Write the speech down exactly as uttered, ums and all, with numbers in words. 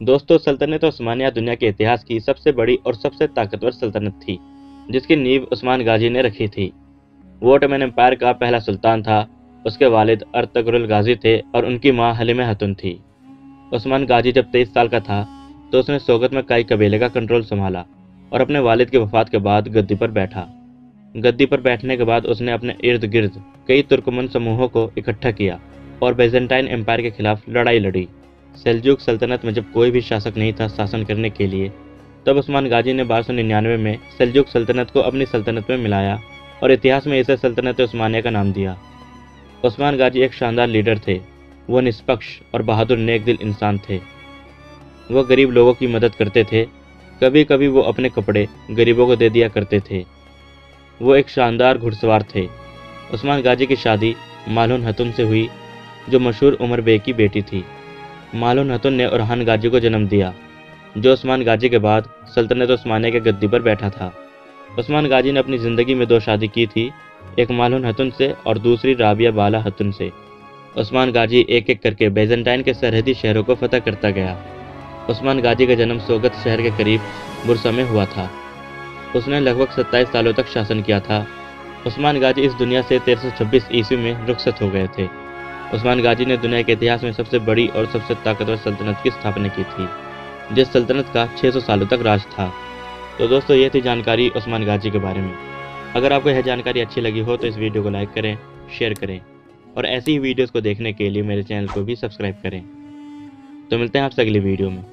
दोस्तों, सल्तनत उस्मानिया दुनिया के इतिहास की सबसे बड़ी और सबसे ताकतवर सल्तनत थी, जिसकी नींव उस्मान गाजी ने रखी थी। वो ओटोमन एम्पायर का पहला सुल्तान था। उसके वालिद अर्तगरुल गाजी थे और उनकी मां हलीमा खातून थी। उस्मान गाजी जब तेईस साल का था तो उसने सोगत में कई कबीले का कंट्रोल संभाला और अपने वालिद की वफात के बाद गद्दी पर बैठा। गद्दी पर बैठने के बाद उसने अपने इर्द गिर्द कई तुर्कमन समूहों को इकट्ठा किया और बैजेंटाइन एम्पायर के खिलाफ लड़ाई लड़ी। सेल्जुक सल्तनत में जब कोई भी शासक नहीं था शासन करने के लिए, तब उस्मान गाजी ने बारह सौ निन्यानवे में सेल्जुक सल्तनत को अपनी सल्तनत में मिलाया और इतिहास में इसे सल्तनत उस्मानिया का नाम दिया। उस्मान गाजी एक शानदार लीडर थे। वो निष्पक्ष और बहादुर नेक दिल इंसान थे। वो गरीब लोगों की मदद करते थे। कभी कभी वो अपने कपड़े गरीबों को दे दिया करते थे। वो एक शानदार घुड़सवार थे। उस्मान गाजी की शादी मालून हतुन से हुई, जो मशहूर उमर बे की बेटी थी। मालून हतुन ने उरहान गाजी को जन्म दिया, जो उस्मान गाजी के बाद सल्तनत उस्मानिया के गद्दी पर बैठा था। उस्मान गाजी ने अपनी ज़िंदगी में दो शादी की थी, एक मालून हतुन से और दूसरी राबिया बाला हतुन से। उस्मान गाजी एक एक करके बैजेंटाइन के सरहदी शहरों को फतह करता गया। उस्मान गाजी का जन्म सोगत शहर के करीब बुरसा में हुआ था। उसने लगभग सत्ताईस सालों तक शासन किया था। उस्मान गाजी इस दुनिया से तेरह सौ छब्बीस ईस्वी में रुखसत हो गए थे। उस्मान गाजी ने दुनिया के इतिहास में सबसे बड़ी और सबसे ताकतवर सल्तनत की स्थापना की थी, जिस सल्तनत का छह सौ सालों तक राज था। तो दोस्तों, ये थी जानकारी उस्मान गाजी के बारे में। अगर आपको यह जानकारी अच्छी लगी हो तो इस वीडियो को लाइक करें, शेयर करें और ऐसी ही वीडियोस को देखने के लिए मेरे चैनल को भी सब्सक्राइब करें। तो मिलते हैं आपसे अगली वीडियो में।